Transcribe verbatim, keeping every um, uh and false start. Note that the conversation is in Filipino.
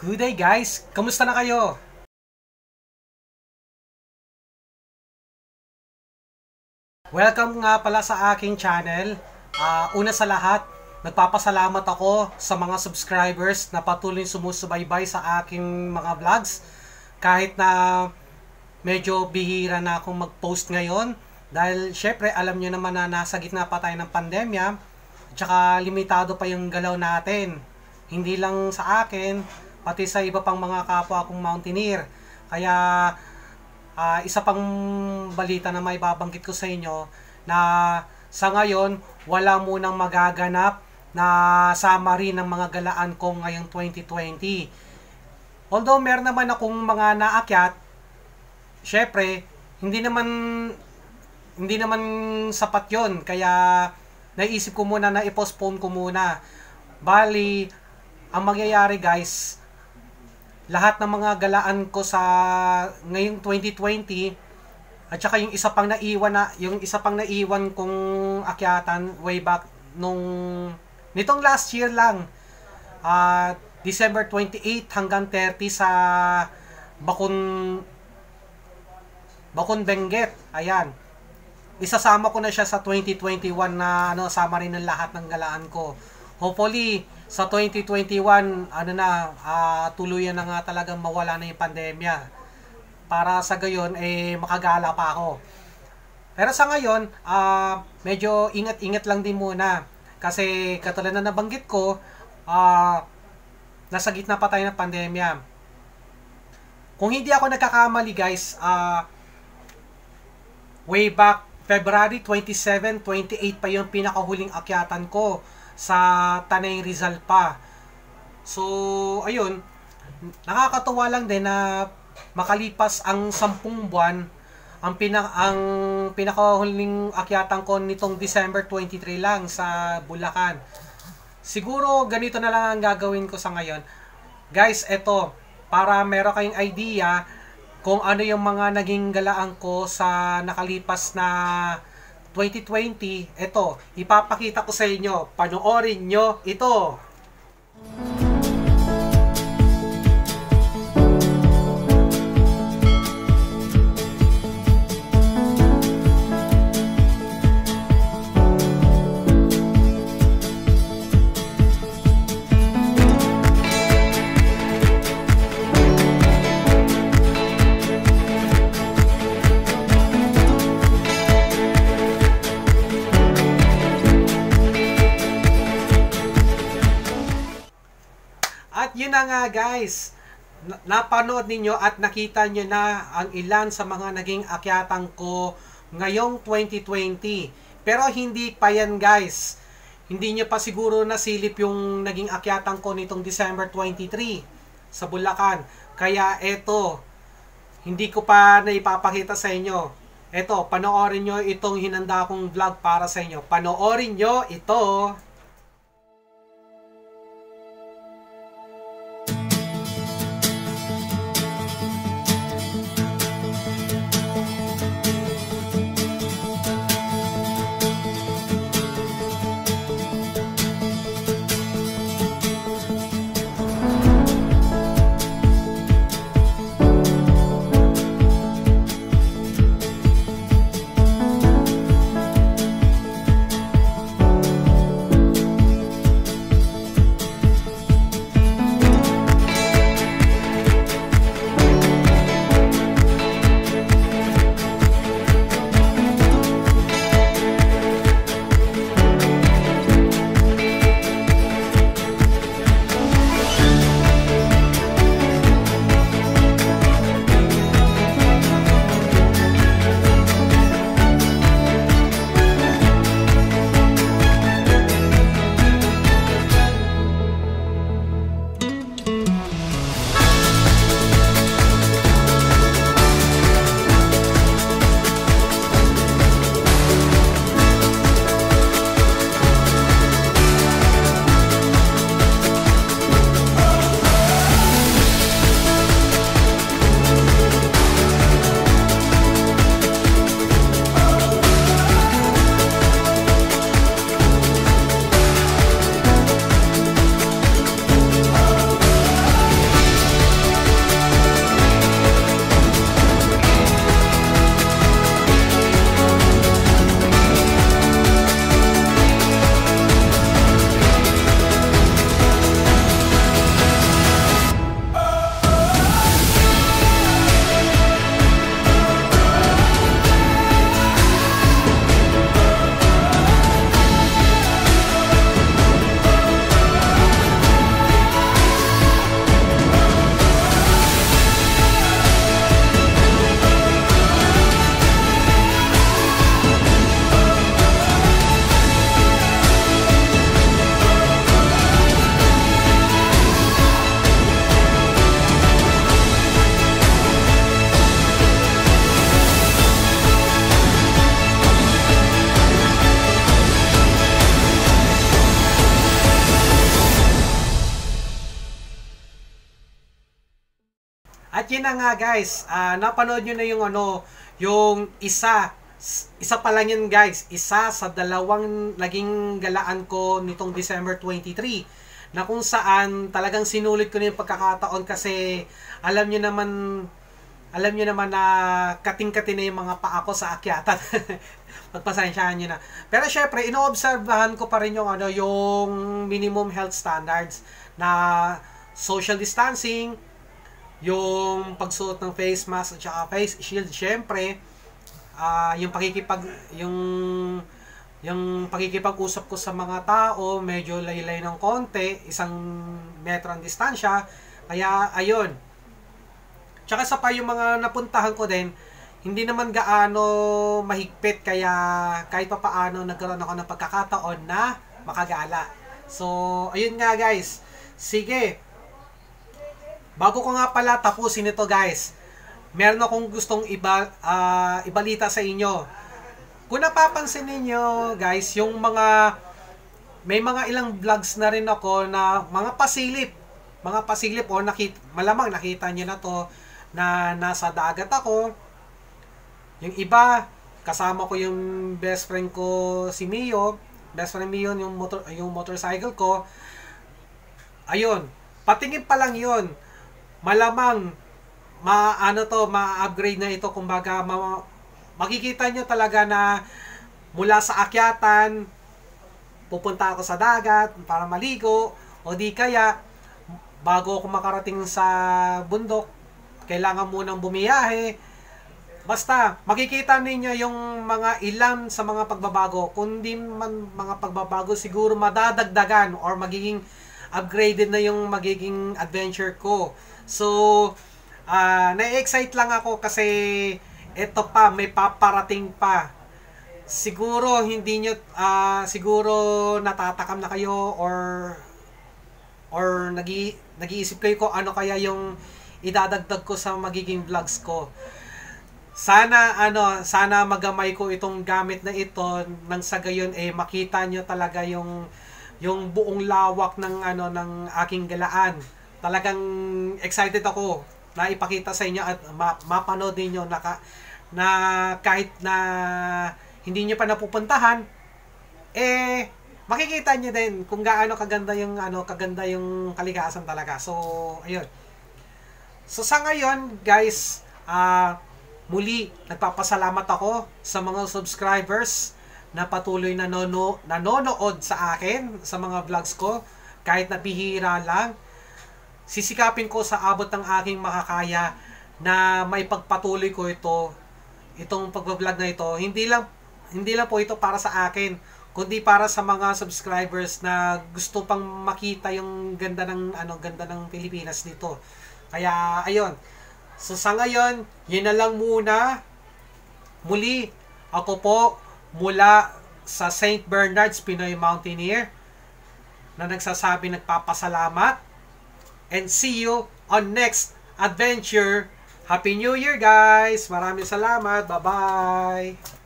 Good day guys! Kamusta na kayo? Welcome nga pala sa aking channel. Uh, una sa lahat, nagpapasalamat ako sa mga subscribers na patuloy sumusubaybay sa aking mga vlogs. Kahit na medyo bihira na akong mag-post ngayon. Dahil syempre alam nyo naman na nasa gitna pa tayo ng pandemya. Tsaka limitado pa yung galaw natin. Hindi lang sa akin, pati sa iba pang mga kapwa akong mountaineer. Kaya uh, isa pang balita na may babanggit ko sa inyo na sa ngayon wala munang magaganap na sama rin ng mga galaan ko ngayong twenty twenty. Although meron naman akong mga naakyat, syempre hindi naman hindi naman sapat yon, kaya naisip ko muna na i-postpone ko muna. Bali, ang mangyayari guys, lahat ng mga galaan ko sa ngayong twenty twenty at saka yung isa pang naiwan na yung isa pang naiwan kong akyatan way back nung nitong last year lang, uh, December twenty-eight hanggang thirty sa Bakun Bakun Benguet. Ayan. Isasama ko na siya sa twenty twenty-one na ano, sama rin ng lahat ng galaan ko. Hopefully sa twenty twenty-one, ano na, uh, tuluyan na nga talagang mawala na yung pandemya. Para sa gayon, eh, makagala pa ako. Pero sa ngayon, uh, medyo ingat-ingat lang din muna. Kasi katulad na nabanggit ko, uh, nasa gitna pa tayo ng pandemya. Kung hindi ako nagkakamali guys, uh, way back February twenty-seven, twenty-eight pa yung pinakahuling akyatan ko sa Tanay Rizal pa. So, ayun, nakakatuwa lang din na makalipas ang sampung buwan, ang, pina, ang pinakahuling akyatan ko nitong December twenty-three lang sa Bulacan. Siguro ganito na lang ang gagawin ko sa ngayon. Guys, eto, para meron kayong idea kung ano yung mga naging galaan ko sa nakalipas na twenty twenty, ito, ipapakita ko sa inyo. Panoorin nyo ito. At yun na nga guys, napanood ninyo at nakita nyo na ang ilan sa mga naging akyatan ko ngayong twenty twenty. Pero hindi pa yan guys. Hindi nyo pa siguro nasilip yung naging akyatan ko nitong December twenty-three sa Bulacan. Kaya eto, hindi ko pa naipapakita sa inyo. Eto, panoorin nyo itong hinanda kong vlog para sa inyo. Panoorin nyo ito. At yun na nga guys, uh, napanood nyo na yung ano, yung isa, isa pa lang yun guys, isa sa dalawang naging galaan ko nitong December twenty-three, na kung saan talagang sinulit ko na yung pagkakataon kasi alam nyo naman, alam nyo naman na kating-kating na yung mga paa ko sa akyatan. Pagpasensyahan nyo na. Pero syempre, inoobserbahan ko pa rin yung, ano, yung minimum health standards na social distancing, yung pagsuot ng face mask at saka face shield, syempre, uh, yung pakikipag, yung, yung pakikipag-usap ko sa mga tao, medyo laylay ng konti, isang metro ang distansya, kaya, ayun. Tsaka sa pa yung mga napuntahan ko din, hindi naman gaano mahigpit, kaya kahit pa paano nagkaroon ako ng pagkakataon na makagala. So, ayun nga guys, sige, bago ko nga pala tapusin ito guys, meron akong gustong iba, uh, ibalita sa inyo. Kung napapansin ninyo guys, yung mga, may mga ilang vlogs na rin ako na mga pasilip, mga pasilip o nakita, malamang nakita nyo na to, na nasa dagat ako. Yung iba, kasama ko yung best friend ko si Mio, best friend Mio yung, motor, yung motorcycle ko. Ayun, patingin pa lang yun, malamang ma-ano to, ma-upgrade na ito, kumbaga ma makikita nyo talaga na mula sa akyatan pupunta ako sa dagat para maligo, o di kaya bago ako makarating sa bundok kailangan munang bumiyahe. Basta makikita ninyo yung mga ilan sa mga pagbabago, kundi man mga pagbabago siguro madadagdagan or magiging upgraded na yung magiging adventure ko. So, uh, na-excite lang ako kasi ito pa, may paparating pa. Siguro hindi nyo, uh, siguro natatakam na kayo or or nag-i nag-iisip kayo kung ano kaya yung idadagdag ko sa magiging vlogs ko. Sana ano, sana magamay ko itong gamit na ito nang sa gayon eh makita nyo talaga yung yung buong lawak ng ano ng aking galaan. Talagang excited ako na ipakita sa inyo at ma mapanood niyo na, na kahit na hindi niyo pa napupuntahan, eh makikita niyo din kung gaano kaganda yung ano kaganda yung kalikasan talaga. So ayun. So sa ngayon guys, uh, muli nagpapasalamat ako sa mga subscribers na patuloy na nono, nanonood sa akin sa mga vlogs ko kahit na bihira lang. Sisikapin ko sa abot ng aking makakaya na may pagpatuloy ko ito, itong pagbablog na ito. Hindi lang, hindi lang po ito para sa akin, kundi para sa mga subscribers na gusto pang makita yung ganda ng, ano, ganda ng Pilipinas dito. Kaya, ayun. So, sa ngayon, yun na lang muna. Muli, ako po, mula sa Saint Bernard's Pinoy Mountaineer, na nagsasabi nagpapasalamat. And see you on next adventure. Happy New Year guys! Maraming salamat. Bye-bye!